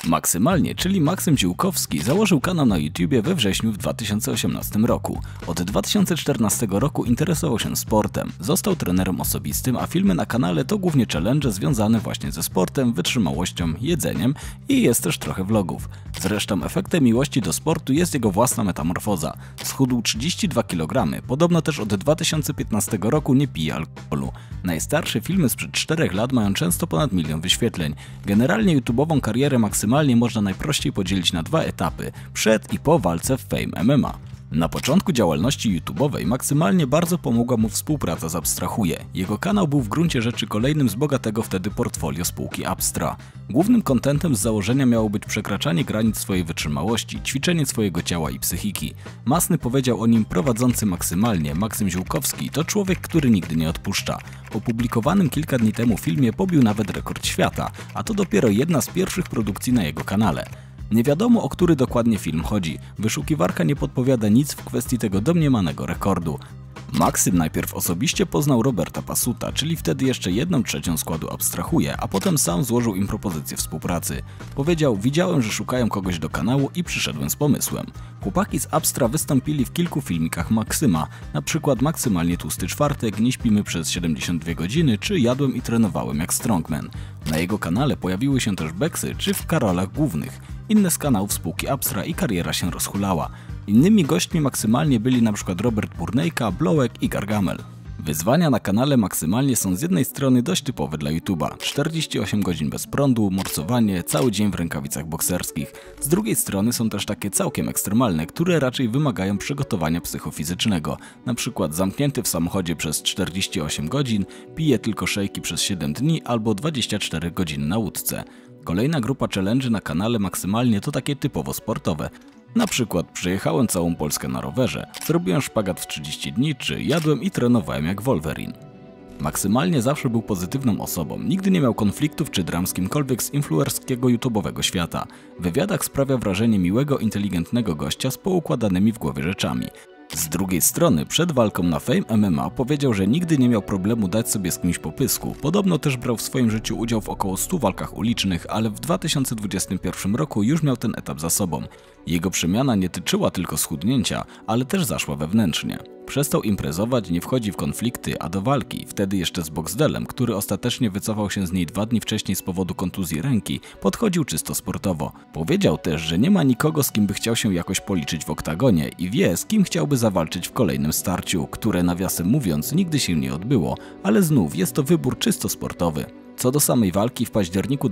Maksymalnie, czyli Maksym Ziółkowski, założył kanał na YouTubie we wrześniu w 2018 roku. Od 2014 roku interesował się sportem, został trenerem osobistym, a filmy na kanale to głównie challenge związane właśnie ze sportem, wytrzymałością, jedzeniem i jest też trochę vlogów. Zresztą efektem miłości do sportu jest jego własna metamorfoza. Schudł 32 kg, podobno też od 2015 roku nie pije alkoholu. Najstarsze filmy sprzed 4 lat mają często ponad 1 000 000 wyświetleń. Generalnie YouTube'ową karierę Maksymalnie można najprościej podzielić na 2 etapy, przed i po walce w Fame MMA. Na początku działalności YouTube'owej Maksymalnie bardzo pomogła mu współpraca z Abstrahuję. Jego kanał był w gruncie rzeczy kolejnym z bogatego wtedy portfolio spółki Abstra. Głównym kontentem z założenia miało być przekraczanie granic swojej wytrzymałości, ćwiczenie swojego ciała i psychiki. Masny powiedział o nim prowadzący Maksymalnie, Maksym Ziółkowski, to człowiek, który nigdy nie odpuszcza. Po publikowanym kilka dni temu filmie pobił nawet rekord świata, a to dopiero jedna z pierwszych produkcji na jego kanale. Nie wiadomo, o który dokładnie film chodzi. Wyszukiwarka nie podpowiada nic w kwestii tego domniemanego rekordu. Maksym najpierw osobiście poznał Roberta Pasuta, czyli wtedy jeszcze 1/3 składu Abstrahuję, a potem sam złożył im propozycję współpracy. Powiedział: widziałem, że szukają kogoś do kanału i przyszedłem z pomysłem. Chłopaki z Abstra wystąpili w kilku filmikach Maksyma, np. Maksymalnie tłusty czwartek, nie śpimy przez 72 godziny czy jadłem i trenowałem jak strongman. Na jego kanale pojawiły się też beksy czy w karolach głównych. Inne z kanałów spółki Abstra i kariera się rozhulała. Innymi gośćmi Maksymalnie byli np. Robert Burnejka, Blowek i Gargamel. Wyzwania na kanale Maksymalnie są z jednej strony dość typowe dla YouTube'a. 48 godzin bez prądu, morsowanie, cały dzień w rękawicach bokserskich. Z drugiej strony są też takie całkiem ekstremalne, które raczej wymagają przygotowania psychofizycznego. Np. zamknięty w samochodzie przez 48 godzin, pije tylko szejki przez 7 dni albo 24 godziny na łódce. Kolejna grupa challenge na kanale Maksymalnie to takie typowo sportowe. Na przykład przejechałem całą Polskę na rowerze, zrobiłem szpagat w 30 dni, czy jadłem i trenowałem jak Wolverine. Maksymalnie zawsze był pozytywną osobą, nigdy nie miał konfliktów czy dram z kimkolwiek z influencerskiego YouTube'owego świata. W wywiadach sprawia wrażenie miłego, inteligentnego gościa z poukładanymi w głowie rzeczami. Z drugiej strony, przed walką na Fame MMA powiedział, że nigdy nie miał problemu dać sobie z kimś po pysku. Podobno też brał w swoim życiu udział w około 100 walkach ulicznych, ale w 2021 roku już miał ten etap za sobą. Jego przemiana nie tyczyła tylko schudnięcia, ale też zaszła wewnętrznie. Przestał imprezować, nie wchodzi w konflikty, a do walki, wtedy jeszcze z Boxdelem, który ostatecznie wycofał się z niej 2 dni wcześniej z powodu kontuzji ręki, podchodził czysto sportowo. Powiedział też, że nie ma nikogo, z kim by chciał się jakoś policzyć w oktagonie i wie, z kim chciałby zawalczyć w kolejnym starciu, które nawiasem mówiąc nigdy się nie odbyło, ale znów jest to wybór czysto sportowy. Co do samej walki, w październiku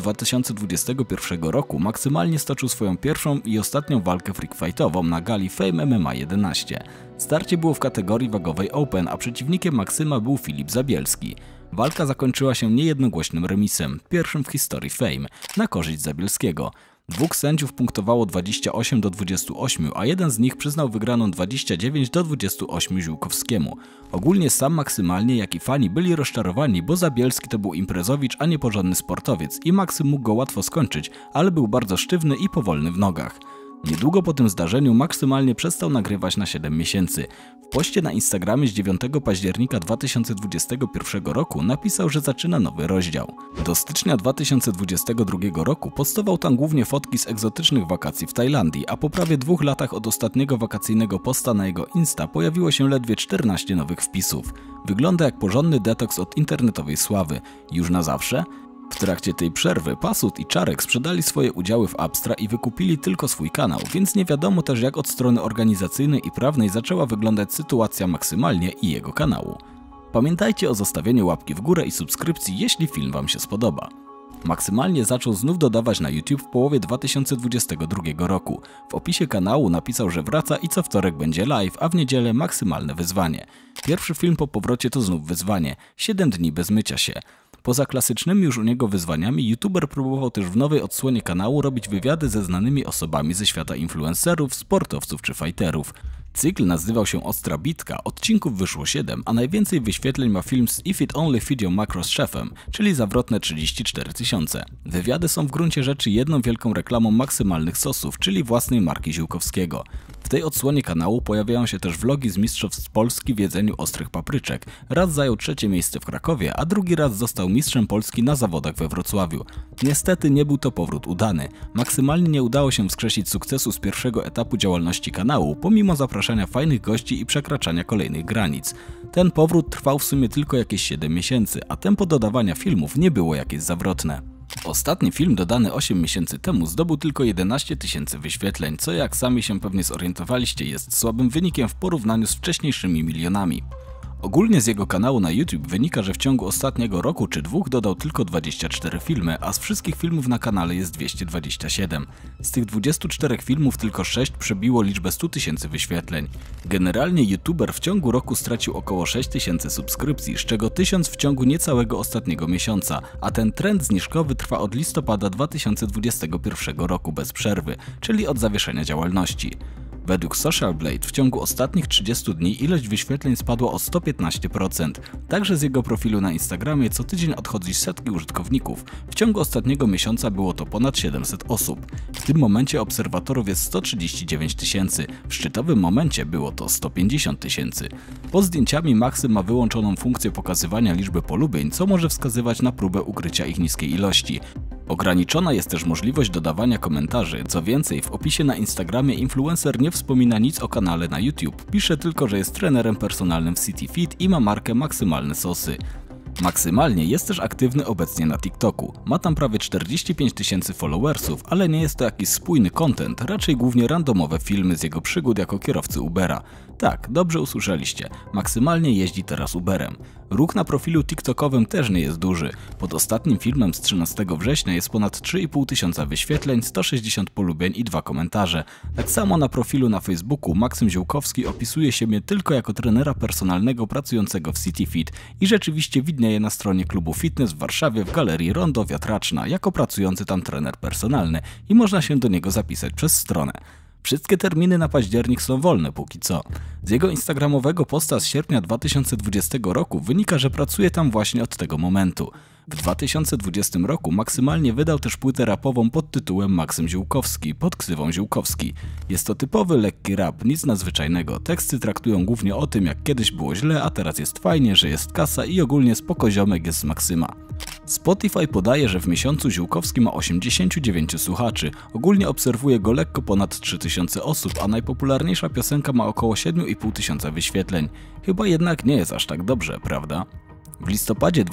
2021 roku Maksymalnie stoczył swoją pierwszą i ostatnią walkę freakfightową na gali Fame MMA 11. Starcie było w kategorii wagowej Open, a przeciwnikiem Maksyma był Filip Zabielski. Walka zakończyła się niejednogłośnym remisem, pierwszym w historii Fame, na korzyść Zabielskiego. 2 sędziów punktowało 28-28, a jeden z nich przyznał wygraną 29-28 Ziółkowskiemu. Ogólnie sam Maksymalnie, jak i fani byli rozczarowani, bo Zabielski to był imprezowicz, a nie porządny sportowiec i Maksym mógł go łatwo skończyć, ale był bardzo sztywny i powolny w nogach. Niedługo po tym zdarzeniu Maksymalnie przestał nagrywać na 7 miesięcy. W poście na Instagramie z 9 października 2021 roku napisał, że zaczyna nowy rozdział. Do stycznia 2022 roku postował tam głównie fotki z egzotycznych wakacji w Tajlandii, a po prawie 2 latach od ostatniego wakacyjnego posta na jego Insta pojawiło się ledwie 14 nowych wpisów. Wygląda jak porządny detoks od internetowej sławy. Już na zawsze? W trakcie tej przerwy Pasut i Czarek sprzedali swoje udziały w Abstra i wykupili tylko swój kanał, więc nie wiadomo też, jak od strony organizacyjnej i prawnej zaczęła wyglądać sytuacja Maksymalnie i jego kanału. Pamiętajcie o zostawieniu łapki w górę i subskrypcji, jeśli film Wam się spodoba. Maksymalnie zaczął znów dodawać na YouTube w połowie 2022 roku. W opisie kanału napisał, że wraca i co wtorek będzie live, a w niedzielę maksymalne wyzwanie. Pierwszy film po powrocie to znów wyzwanie, 7 dni bez mycia się. Poza klasycznymi już u niego wyzwaniami, youtuber próbował też w nowej odsłonie kanału robić wywiady ze znanymi osobami ze świata influencerów, sportowców czy fighterów. Cykl nazywał się Ostra Bitka, odcinków wyszło 7, a najwięcej wyświetleń ma film z If It Only Video Macro z szefem, czyli zawrotne 34 000. Wywiady są w gruncie rzeczy jedną wielką reklamą maksymalnych sosów, czyli własnej marki Ziółkowskiego. W tej odsłonie kanału pojawiają się też vlogi z mistrzostw Polski w jedzeniu ostrych papryczek. Raz zajął 3. miejsce w Krakowie, a drugi raz został mistrzem Polski na zawodach we Wrocławiu. Niestety nie był to powrót udany. Maksymalnie nie udało się wskrzesić sukcesu z pierwszego etapu działalności kanału, pomimo zapraszania fajnych gości i przekraczania kolejnych granic. Ten powrót trwał w sumie tylko jakieś 7 miesięcy, a tempo dodawania filmów nie było jakieś zawrotne. Ostatni film dodany 8 miesięcy temu zdobył tylko 11 000 wyświetleń, co jak sami się pewnie zorientowaliście jest słabym wynikiem w porównaniu z wcześniejszymi milionami. Ogólnie z jego kanału na YouTube wynika, że w ciągu ostatniego roku czy 2 dodał tylko 24 filmy, a z wszystkich filmów na kanale jest 227. Z tych 24 filmów tylko 6 przebiło liczbę 100 000 wyświetleń. Generalnie YouTuber w ciągu roku stracił około 6 000 subskrypcji, z czego 1000 w ciągu niecałego ostatniego miesiąca, a ten trend zniżkowy trwa od listopada 2021 roku bez przerwy, czyli od zawieszenia działalności. Według Social Blade w ciągu ostatnich 30 dni ilość wyświetleń spadła o 115%. Także z jego profilu na Instagramie co tydzień odchodzi setki użytkowników. W ciągu ostatniego miesiąca było to ponad 700 osób. W tym momencie obserwatorów jest 139 000, w szczytowym momencie było to 150 000. Pod zdjęciami Maksym ma wyłączoną funkcję pokazywania liczby polubień, co może wskazywać na próbę ukrycia ich niskiej ilości. Ograniczona jest też możliwość dodawania komentarzy, co więcej w opisie na Instagramie influencer nie wspomina nic o kanale na YouTube, pisze tylko, że jest trenerem personalnym w City Fit i ma markę Maksymalne Sosy. Maksymalnie jest też aktywny obecnie na TikToku, ma tam prawie 45 000 followersów, ale nie jest to jakiś spójny content, raczej głównie randomowe filmy z jego przygód jako kierowcy Ubera. Tak, dobrze usłyszeliście, Maksymalnie jeździ teraz Uberem. Ruch na profilu TikTokowym też nie jest duży. Pod ostatnim filmem z 13 września jest ponad 3500 wyświetleń, 160 polubień i 2 komentarze. Tak samo na profilu na Facebooku Maksym Ziółkowski opisuje siebie tylko jako trenera personalnego pracującego w City Fit i rzeczywiście widnieje na stronie klubu fitness w Warszawie w galerii Rondo Wiatraczna jako pracujący tam trener personalny i można się do niego zapisać przez stronę. Wszystkie terminy na październik są wolne póki co. Z jego instagramowego posta z sierpnia 2020 roku wynika, że pracuje tam właśnie od tego momentu. W 2020 roku Maksymalnie wydał też płytę rapową pod tytułem Maksym Ziółkowski, pod ksywą Ziółkowski. Jest to typowy lekki rap, nic nadzwyczajnego. Teksty traktują głównie o tym, jak kiedyś było źle, a teraz jest fajnie, że jest kasa i ogólnie spokoziomek jest z Maksyma. Spotify podaje, że w miesiącu Ziółkowski ma 89 słuchaczy. Ogólnie obserwuje go lekko ponad 3000 osób, a najpopularniejsza piosenka ma około 7500 wyświetleń. Chyba jednak nie jest aż tak dobrze, prawda? W listopadzie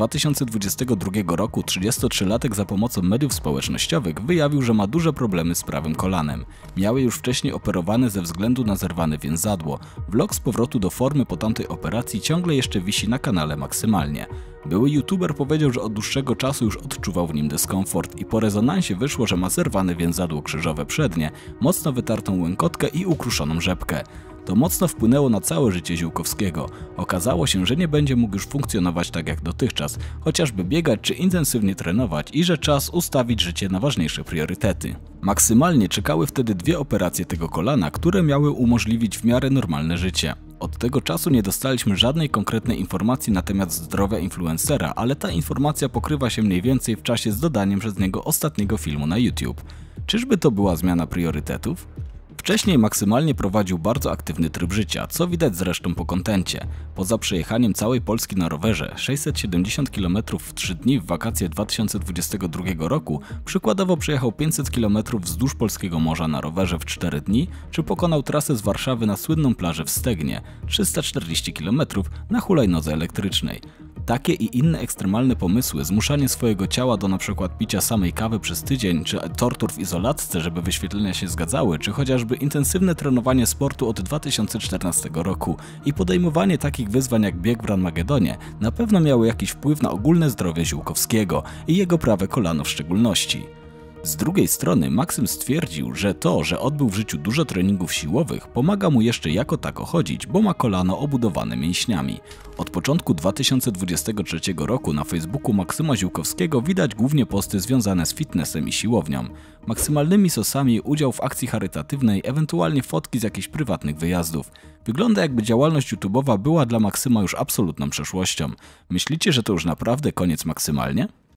2022 roku 33-latek za pomocą mediów społecznościowych wyjawił, że ma duże problemy z prawym kolanem. Miały już wcześniej operowane ze względu na zerwane więzadło. Vlog z powrotu do formy po tamtej operacji ciągle jeszcze wisi na kanale Maksymalnie. Były youtuber powiedział, że od dłuższego czasu już odczuwał w nim dyskomfort i po rezonansie wyszło, że ma zerwane więzadło krzyżowe przednie, mocno wytartą łękotkę i ukruszoną rzepkę. To mocno wpłynęło na całe życie Ziółkowskiego. Okazało się, że nie będzie mógł już funkcjonować tak jak dotychczas, chociażby biegać czy intensywnie trenować i że czas ustawić życie na ważniejsze priorytety. Maksymalnie czekały wtedy 2 operacje tego kolana, które miały umożliwić w miarę normalne życie. Od tego czasu nie dostaliśmy żadnej konkretnej informacji na temat zdrowia influencera, ale ta informacja pokrywa się mniej więcej w czasie z dodaniem przez niego ostatniego filmu na YouTube. Czyżby to była zmiana priorytetów? Wcześniej Maksymalnie prowadził bardzo aktywny tryb życia, co widać zresztą po kontencie. Poza przejechaniem całej Polski na rowerze, 670 km w 3 dni w wakacje 2022 roku, przykładowo przejechał 500 km wzdłuż Polskiego Morza na rowerze w 4 dni, czy pokonał trasę z Warszawy na słynną plażę w Stegnie, 340 km na hulajnodze elektrycznej. Takie i inne ekstremalne pomysły, zmuszanie swojego ciała do np. picia samej kawy przez tydzień, czy tortur w izolatce, żeby wyświetlenia się zgadzały, czy chociażby intensywne trenowanie sportu od 2014 roku i podejmowanie takich wyzwań jak bieg w Ranmagedonie na pewno miały jakiś wpływ na ogólne zdrowie Ziółkowskiego i jego prawe kolano w szczególności. Z drugiej strony Maksym stwierdził, że to, że odbył w życiu dużo treningów siłowych, pomaga mu jeszcze jako tako chodzić, bo ma kolano obudowane mięśniami. Od początku 2023 roku na Facebooku Maksyma Ziółkowskiego widać głównie posty związane z fitnessem i siłownią. Maksymalnymi sosami udział w akcji charytatywnej, ewentualnie fotki z jakichś prywatnych wyjazdów. Wygląda jakby działalność YouTube'owa była dla Maksyma już absolutną przeszłością. Myślicie, że to już naprawdę koniec Maksymalnie?